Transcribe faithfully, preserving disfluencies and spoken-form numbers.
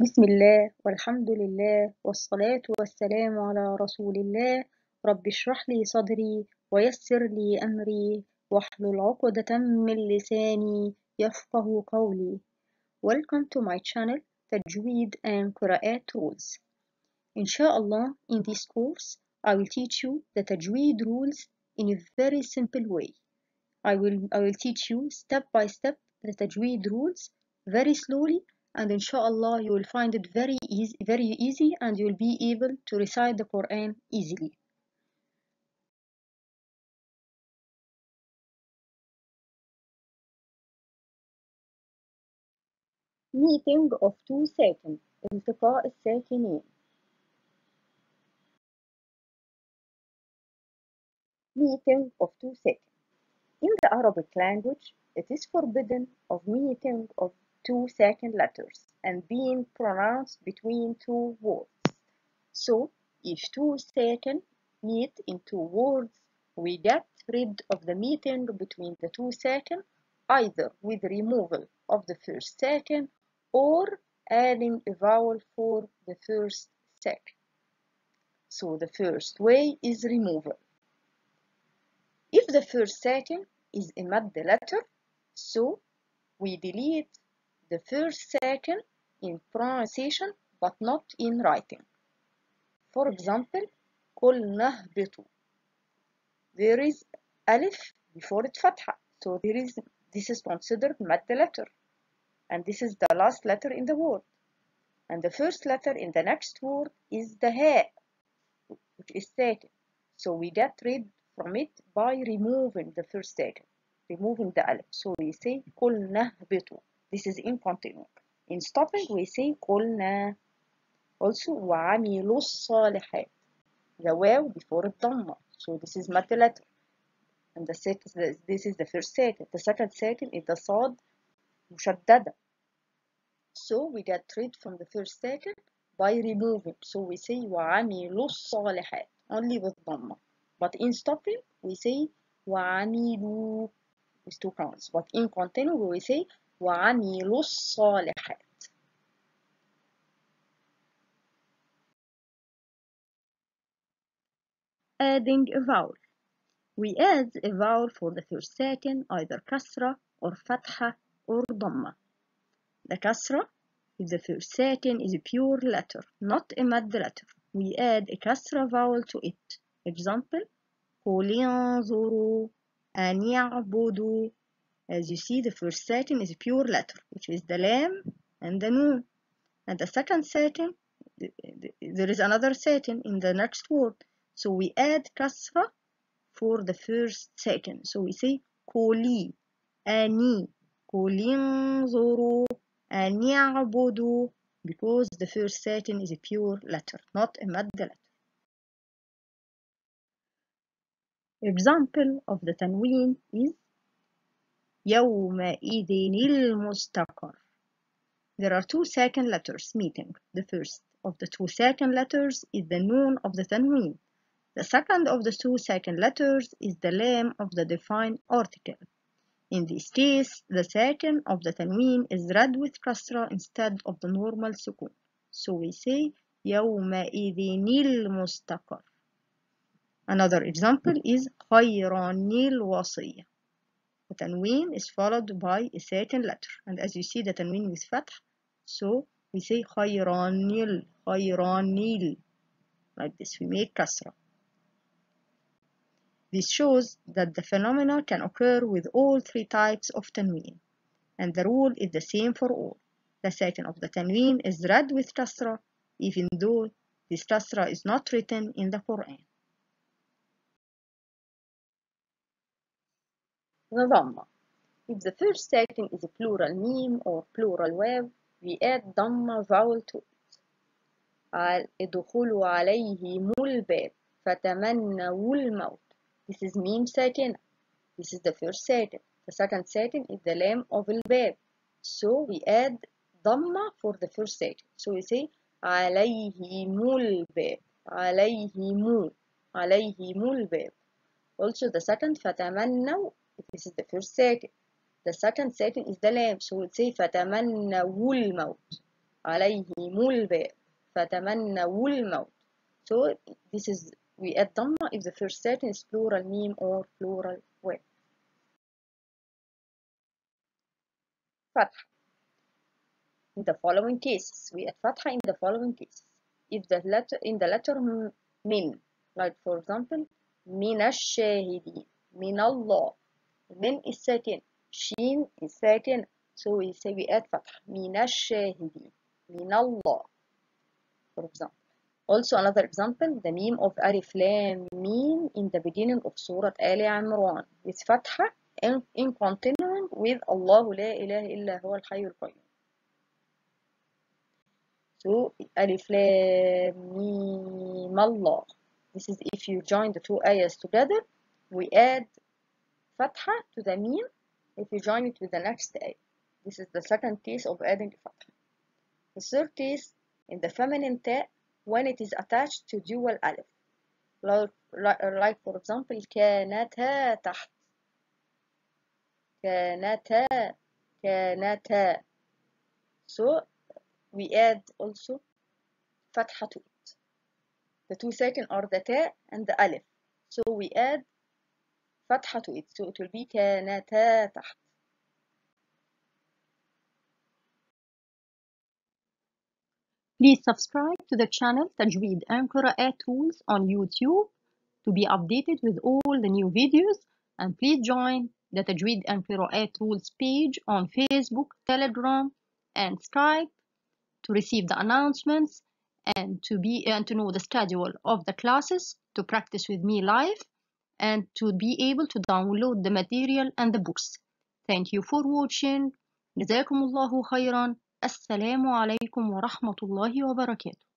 بسم الله والحمد لله والصلاة والسلام على رسول الله. رب اشرح لي صدري ويسر لي أمري واحلل عقدة من لساني يفقه قولي. Welcome to my channel Tajweed and Qur'at rules. Inshallah, in this course I will teach you the Tajweed rules in a very simple way. I will I will teach you step by step the Tajweed rules very slowly, and inshallah you will find it very easy very easy and you will be able to recite the Quran easily. Meeting of two ساكن التقاء الساكنين. Meeting of two ساكن. In the Arabic language, it is forbidden of meeting of two second letters and being pronounced between two words. So, if two second meet in two words, we get rid of the meeting between the two second either with removal of the first second or adding a vowel for the first second. So the first way is removal. If the first second is a mad letter, so we delete the first second in pronunciation but not in writing. For example, قلنا اهبطوا. There is alif before it fatha, so there is this is considered mad letter, and this is the last letter in the word. And the first letter in the next word is the ha, which is second. So we get rid from it by removing the first second, removing the alif. So we say قلنا اهبطوا. This is in continuing. In stopping, we say قلنا. Also, وعملوا الصالحات. The waw before the dhamma. So this is mad letter. And the second, this is the first second. The second second is the sad mushaddada. So we get rid from the first second by removing. So we say وعملوا الصالحات only with dhamma. But in stopping, we say وعملوا with two counts. But in continuing, we say وعملوا الصالحات. Adding a vowel. We add a vowel for the first sakin, either kasra or fatha or dhamma. The kasra, if the first sakin is a pure letter, not a mad letter, we add a kasra vowel to it. Example, قُلْ انظُرُوا أَنْ يَعْبُدُوا. As you see, the first sakin is a pure letter, which is the lam and the noon. And the second sakin, there is another sakin in the next word. So we add kasra for the first second. So we say قولي أني قُلْ انظُرُوا أَنْ يَعْبُدُوا, because the first second is a pure letter, not a mad letter. Example of the tanween is يومئذ المستقر. There are two second letters meeting. The first of the two second letters is the noon of the tanween. The second of the two second letters is the lam of the defined article. In this case, the second of the tanween is read with kasra instead of the normal sukun. So we say يومئذ المستقر. Another example is خيران الوصية. The tanween is followed by a second letter, and as you see the tanween with fath, so we say خيران ال خيران ال. Like this, we make kasra. This shows that the phenomena can occur with all three types of tanween, and the rule is the same for all. The second of the tanween is read with kasra, even though this kasra is not written in the Quran. The dhamma. If the first second is a plural meme or plural waw, we add dhamma vowel to it. ادخلوا عليهم الباب فتمنوا الموت. This is meme second. This is the first second. The second second is the lam of al-bab. So we add dhamma for the first second. So we say عليهم الباب. عليهم عليهم الباب. Also the second فتمنوا. This is the first second. The second second is the lam. So we say فتمنوا الموت. عليهم الباب فتمنوا الموت. So this is we add dhamma if the first sentence is plural meme or plural verb. فتح. In the following cases, we add fatha in the following cases. If the letter in the letter min, like for example, min ash-shahidin, min Allah, min is sakin, sheen is sakin, so we say we add fatha, min ash-shahidin, min Allah, for example. Also another example, the meme of Alif Lam Mim in the beginning of Surah Al Imran with fatha in, in continuing with Allahu la ilaha illa huwa al-hayyul qayyum. So Alif Lam Mim Allah. This is if you join the two ayahs together, we add fatha to the meme if you join it with the next ayah. This is the second case of adding fatha. The third case in the feminine ta when it is attached to dual alif. Like, like for example, كانتا تحت. كانتا كانتا. So we add also fatha to it. The two sakin are the ta and the alif. So we add fatha to it. So it will be كانتا تحت. Please subscribe to the channel Tajweed and Qur'an Tools on YouTube to be updated with all the new videos, and please join the Tajweed and Qur'an Tools page on Facebook, Telegram, and Skype to receive the announcements and to be and to know the schedule of the classes, to practice with me live, and to be able to download the material and the books. Thank you for watching. جزاكم الله خيرا. السلام عليكم ورحمة الله وبركاته.